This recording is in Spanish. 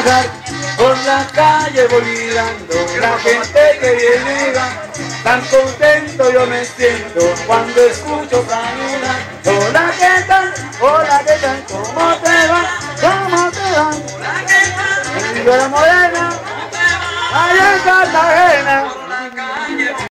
trabajar, por la calle voy mirando la gente que viene y va. Tan contento yo me siento cuando escucho caminar. Hola, ¿qué tal? Hola, ¿qué tal? ¿Cómo te va? ¿Cómo te va? Hola, ¿qué tal? En la Morena, allá en Cartagena.